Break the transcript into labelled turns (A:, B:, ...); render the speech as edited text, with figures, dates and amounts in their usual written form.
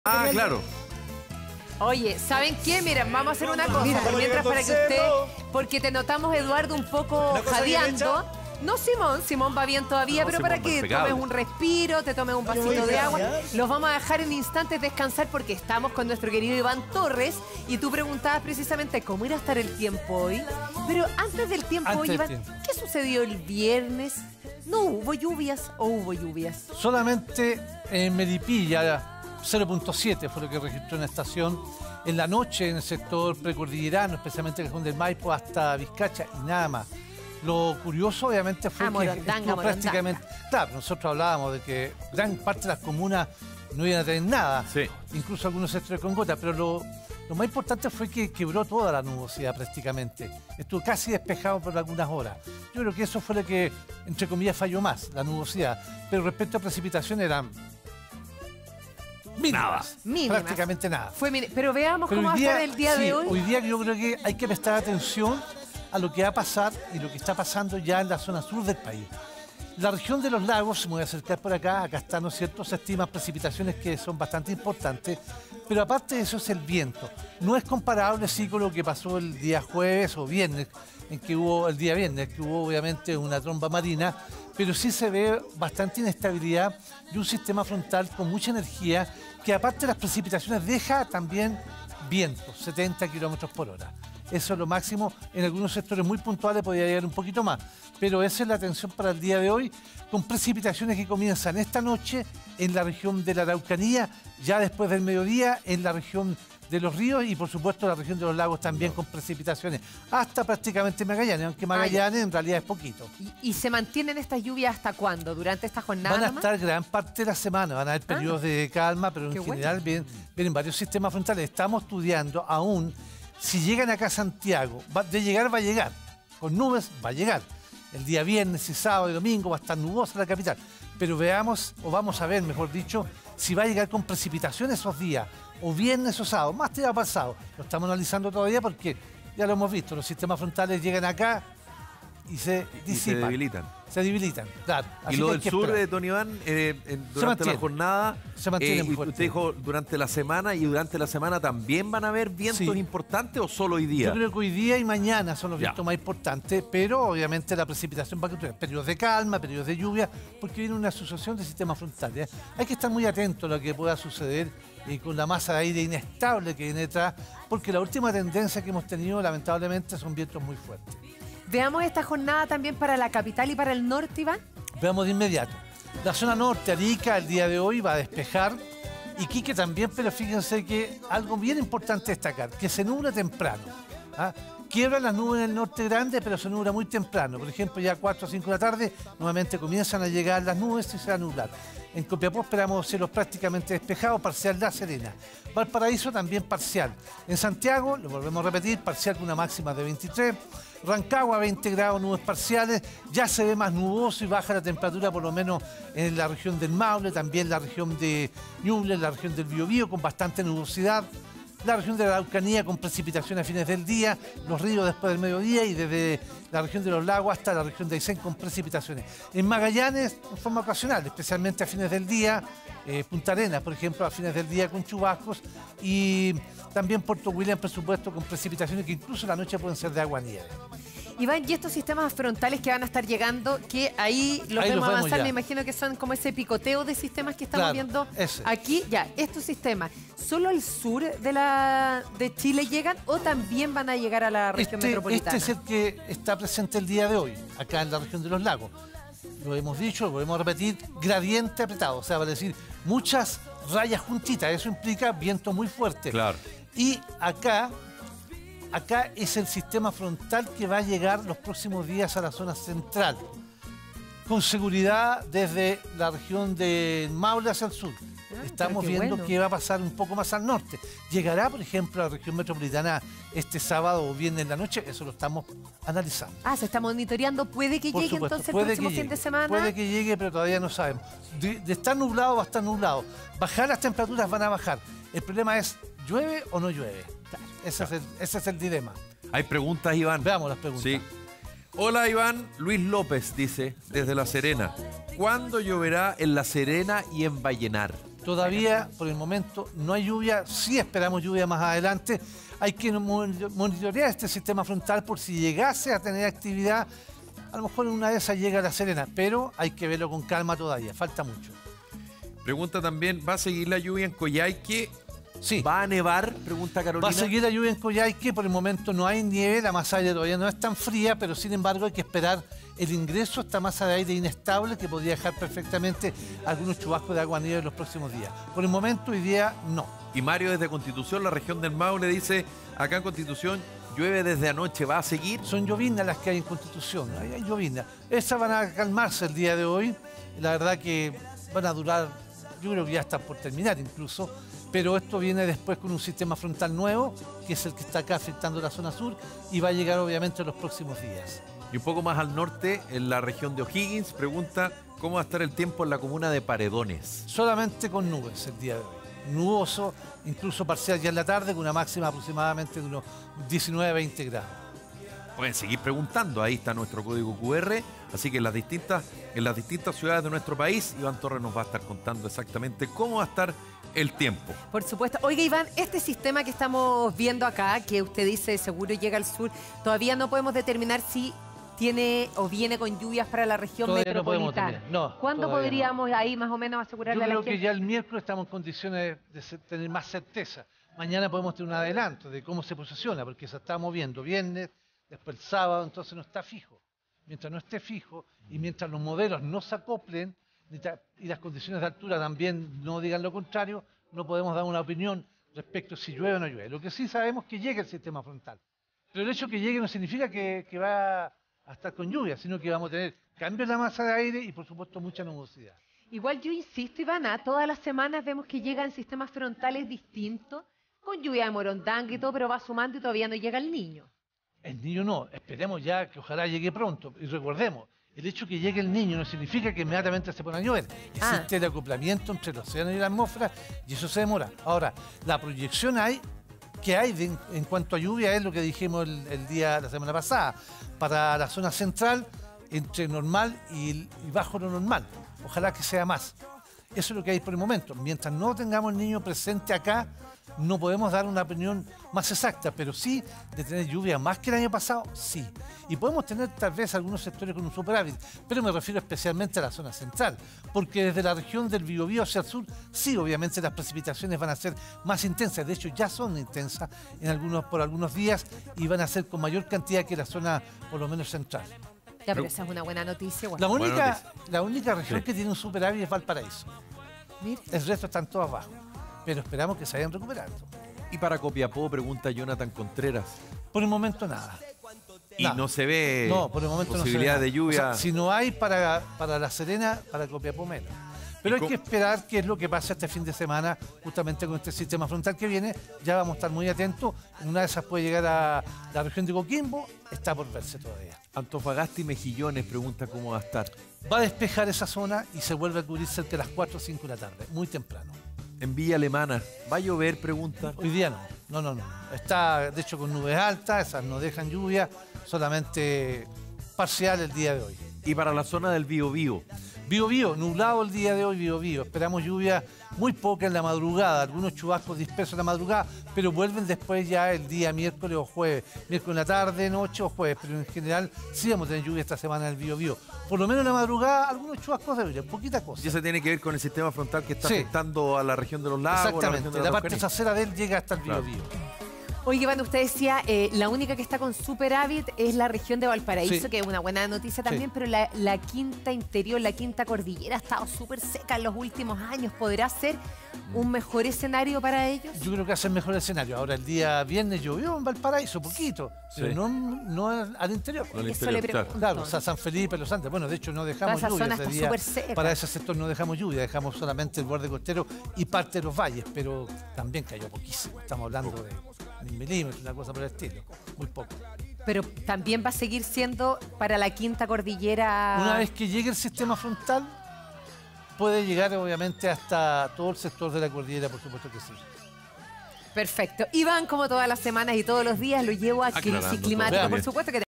A: Ah, claro.
B: Oye, ¿saben qué? Miren, vamos a hacer una cosa. Mientras para que usted... Porque te notamos, Eduardo, un poco jadeando. No, Simón va bien todavía,
A: No,
B: pero
A: Simón
B: para
A: va
B: que
A: impecable.
B: tomes un respiro, te tomes un vasito de agua. Los vamos a dejar en instantes descansar porque estamos con nuestro querido Iván Torres. Y tú preguntabas precisamente cómo iba a estar el tiempo hoy. Pero antes del tiempo hoy, Iván, ¿qué sucedió el viernes? ¿No hubo lluvias o hubo lluvias?
C: Solamente en Melipilla, 0.7 fue lo que registró en la estación. En la noche, en el sector precordillerano, especialmente el Cajón del Maipo, hasta Vizcacha, y nada más. Lo curioso, obviamente, fue que estuvo prácticamente... Claro, nosotros hablábamos de que gran parte de las comunas no iban a tener nada,
A: sí,
C: incluso algunos sectores con gota, pero lo más importante fue que quebró toda la nubosidad prácticamente. Estuvo casi despejado por algunas horas. Yo creo que eso fue lo que, entre comillas, falló más, la nubosidad. Pero respecto a precipitaciones eran mínimas, prácticamente nada.
B: Pero veamos cómo va a estar el día de hoy.
C: Hoy día yo creo que hay que prestar atención a lo que va a pasar y lo que está pasando ya en la zona sur del país. La región de los lagos, me voy a acercar por acá está, ¿no es cierto?, se estiman precipitaciones que son bastante importantes, pero aparte de eso es el viento. No es comparable, sí, con lo que pasó el día jueves o viernes, el día viernes, que hubo obviamente una tromba marina, pero sí se ve bastante inestabilidad y un sistema frontal con mucha energía que aparte de las precipitaciones deja también vientos, 70 kilómetros por hora. Eso es lo máximo. En algunos sectores muy puntuales podría llegar un poquito más. Pero esa es la atención para el día de hoy, con precipitaciones que comienzan esta noche en la región de la Araucanía, ya después del mediodía en la región de los ríos y por supuesto la región de los lagos también con precipitaciones, hasta prácticamente Magallanes, aunque Magallanes en realidad es poquito.
B: ¿Y se mantienen estas lluvias hasta cuándo? ¿Durante esta jornada?
C: Van a estar gran parte de la semana, van a haber periodos de calma, pero en general vienen varios sistemas frontales. Estamos estudiando aún. Si llegan acá a Santiago, de llegar va a llegar, con nubes va a llegar. El día viernes y sábado y domingo va a estar nubosa la capital. Pero veamos, o vamos a ver, mejor dicho, si va a llegar con precipitación esos días, o viernes o sábado, más tirado para el sábado. Lo estamos analizando todavía porque ya lo hemos visto, los sistemas frontales llegan acá y se disipan.
A: Y se debilitan.
C: Se debilitan, claro.
A: Y lo del sur, don Iván, durante la jornada,
C: se mantiene muy fuerte.
A: Usted dijo durante la semana, y durante la semana también van a haber vientos importantes, ¿o solo hoy día?
C: Yo creo que hoy día y mañana son los vientos más importantes, pero obviamente la precipitación va a tener periodos de calma, periodos de lluvia, porque viene una asociación de sistemas frontales. Hay que estar muy atento a lo que pueda suceder con la masa de aire inestable que viene detrás, porque la última tendencia que hemos tenido, lamentablemente, son vientos muy fuertes.
B: Veamos esta jornada también para la capital y para el norte, Iván.
C: Veamos de inmediato. La zona norte, Arica, el día de hoy va a despejar. Iquique también, pero fíjense que algo bien importante destacar, que se nubla temprano. Quiebran las nubes en el norte grande, pero se nubla muy temprano. Por ejemplo, ya a 4 o 5 de la tarde, nuevamente comienzan a llegar las nubes y se va a nublar. En Copiapó esperamos cielos prácticamente despejados, parcial La Serena. Valparaíso también parcial. En Santiago, lo volvemos a repetir, parcial con una máxima de 23. Rancagua, 20 grados, nubes parciales. Ya se ve más nuboso y baja la temperatura, por lo menos en la región del Maule, también la región de Ñuble, la región del Biobío, con bastante nubosidad. La región de la Araucanía con precipitaciones a fines del día, los ríos después del mediodía y desde la región de los lagos hasta la región de Aysén con precipitaciones. En Magallanes, en forma ocasional, especialmente a fines del día, Punta Arenas, por ejemplo, a fines del día con chubascos y también Puerto William, por supuesto, con precipitaciones que incluso la noche pueden ser de agua-nieve.
B: Iván, y estos sistemas frontales que van a estar llegando, que ahí los vemos avanzar, ya. Me imagino que son como ese picoteo de sistemas que estamos viendo aquí. Ya, estos sistemas, ¿solo al sur de Chile llegan o también van a llegar a la región metropolitana?
C: Este es el que está presente el día de hoy, acá en la región de los lagos. Lo hemos dicho, lo volvemos a repetir, gradiente apretado, o sea, va a decir muchas rayas juntitas, eso implica viento muy fuerte.
A: Claro.
C: Y acá es el sistema frontal que va a llegar los próximos días a la zona central, con seguridad desde la región de Maule hacia el sur. Estamos viendo que va a pasar un poco más al norte. Llegará, por ejemplo, a la región metropolitana este sábado o viernes en la noche, eso lo estamos analizando.
B: Se está monitoreando, puede que llegue entonces el próximo fin de semana.
C: Puede que llegue, pero todavía no sabemos. De estar nublado va a estar nublado. Bajar las temperaturas van a bajar. El problema es, ¿llueve o no llueve? Ese es el dilema.
A: Hay preguntas, Iván.
C: Veamos las preguntas.
A: Sí. Hola, Iván. Luis López dice, desde La Serena. ¿Cuándo lloverá en La Serena y en Vallenar?
C: Todavía, por el momento, no hay lluvia. Sí esperamos lluvia más adelante. Hay que monitorear este sistema frontal por si llegase a tener actividad. A lo mejor en una de esas llega a La Serena, pero hay que verlo con calma todavía. Falta mucho.
A: Pregunta también, ¿va a seguir la lluvia en Coyhaique?
C: Sí.
A: ¿Va a nevar? Pregunta Carolina.
C: Va a seguir la lluvia en Coyhaique. Por el momento no hay nieve. La masa de aire todavía no es tan fría, pero sin embargo hay que esperar el ingreso a esta masa de aire inestable que podría dejar perfectamente algunos chubascos de agua nieve en los próximos días. Por el momento, hoy día, no.
A: Y Mario desde Constitución, la región del Maule, dice, acá en Constitución llueve desde anoche, ¿va a seguir?
C: Son llovinas las que hay en Constitución, hay llovinas. Esas van a calmarse el día de hoy. La verdad que van a durar, yo creo que ya están por terminar incluso, pero esto viene después con un sistema frontal nuevo, que es el que está acá afectando la zona sur, y va a llegar obviamente en los próximos días.
A: Y un poco más al norte, en la región de O'Higgins, pregunta cómo va a estar el tiempo en la comuna de Paredones.
C: Solamente con nubes el día de hoy. Nuboso, incluso parcial ya en la tarde, con una máxima aproximadamente de unos 19-20 grados.
A: Pueden seguir preguntando, ahí está nuestro código QR, así que en las distintas ciudades de nuestro país, Iván Torres nos va a estar contando exactamente cómo va a estar el tiempo.
B: Por supuesto. Oiga, Iván, este sistema que estamos viendo acá, que usted dice seguro llega al sur, todavía no podemos determinar si tiene o viene con lluvias para la región
C: Todavía
B: metropolitana.
C: No podemos tener. No,
B: ¿Cuándo podríamos ahí más o menos asegurarle a la
C: Yo
B: gente?
C: creo que ya el miércoles estamos en condiciones de tener más certeza. Mañana podemos tener un adelanto de cómo se posiciona, porque se está moviendo viernes, después el sábado, entonces no está fijo. Mientras no esté fijo y mientras los modelos no se acoplen y las condiciones de altura también no digan lo contrario, no podemos dar una opinión respecto a si llueve o no llueve. Lo que sí sabemos es que llega el sistema frontal. Pero el hecho de que llegue no significa que va a estar con lluvia, sino que vamos a tener cambios en la masa de aire y por supuesto mucha nubosidad.
B: Igual yo insisto, Ivana, todas las semanas vemos que llegan sistemas frontales distintos, con lluvia de morondanga y todo, pero va sumando y todavía no llega el niño.
C: El niño no, esperemos ya que ojalá llegue pronto. Y recordemos, el hecho de que llegue el niño no significa que inmediatamente se ponga a llover. Existe el acoplamiento entre el océano y la atmósfera y eso se demora. Ahora, la proyección que hay en cuanto a lluvia es lo que dijimos la semana pasada. Para la zona central, entre normal y bajo lo normal. Ojalá que sea más. Eso es lo que hay por el momento. Mientras no tengamos el niño presente acá, no podemos dar una opinión más exacta, pero sí de tener lluvia más que el año pasado, sí. Y podemos tener tal vez algunos sectores con un superávit, pero me refiero especialmente a la zona central, porque desde la región del Biobío hacia el sur, sí, obviamente las precipitaciones van a ser más intensas. De hecho, ya son intensas por algunos días y van a ser con mayor cantidad que la zona, por lo menos, central.
B: Ya, pero esa es una buena noticia. Bueno.
C: La única región que tiene un superávit es Valparaíso.
B: Mira.
C: El resto están todos abajo. Pero esperamos que se vayan recuperando.
A: Y para Copiapó, pregunta Jonathan Contreras.
C: Por el momento nada.
A: Y no se ve
C: por el momento
A: posibilidad
C: no se ve
A: de lluvia.
C: O sea, si no hay para La Serena, para Copiapó menos. Pero hay que esperar qué es lo que pasa este fin de semana, justamente con este sistema frontal que viene. Ya vamos a estar muy atentos. En una de esas puede llegar a la región de Coquimbo. Está por verse todavía.
A: Antofagasta y Mejillones pregunta cómo va a estar.
C: Va a despejar esa zona y se vuelve a cubrir cerca de las 4 o 5 de la tarde, muy temprano.
A: En Villa Alemana, ¿va a llover? Pregunta.
C: Hoy día no. Está, de hecho, con nubes altas, esas no dejan lluvia, solamente parcial el día de hoy.
A: Y para la zona del Biobío.
C: Biobío, nublado el día de hoy, Biobío. Esperamos lluvia muy poca en la madrugada, algunos chubascos dispersos en la madrugada, pero vuelven después ya el día miércoles o jueves. Miércoles en la tarde, noche o jueves, pero en general sí vamos a tener lluvia esta semana en el Biobío. Por lo menos en la madrugada, algunos chubascos de lluvia, poquita cosa.
A: Y eso tiene que ver con el sistema frontal que está afectando a la región de los lagos.
C: Exactamente, la parte trasera de él llega hasta el Biobío.
B: Oye, Iván, usted decía, la única que está con superávit es la región de Valparaíso,
C: Sí.
B: que es una buena noticia también, pero la quinta interior, la quinta cordillera ha estado súper seca en los últimos años. ¿Podrá ser un mejor escenario para ellos?
C: Yo creo que hace el mejor escenario. Ahora, el día viernes llovió en Valparaíso, poquito, pero no al interior.
A: No al
B: Eso
A: interior,
B: le pregunto.
C: Claro, o sea, San Felipe, Los Andes. Bueno, de hecho no dejamos
B: Esa
C: lluvia
B: zona
C: ese
B: está
C: día.
B: súper seca.
C: Para ese sector no dejamos lluvia, dejamos solamente el borde costero y parte de los valles, pero también cayó poquísimo. Estamos hablando de 1.000 milímetros, una cosa por el estilo, muy poco.
B: Pero también va a seguir siendo para la quinta cordillera.
C: Una vez que llegue el sistema frontal, puede llegar obviamente hasta todo el sector de la cordillera, por supuesto que sí.
B: Perfecto. Iván, como todas las semanas y todos los días, lo llevo a
A: Aclarando
B: Crisis
A: todo.
B: Climática.
A: Vean
B: Por
A: bien.
B: supuesto que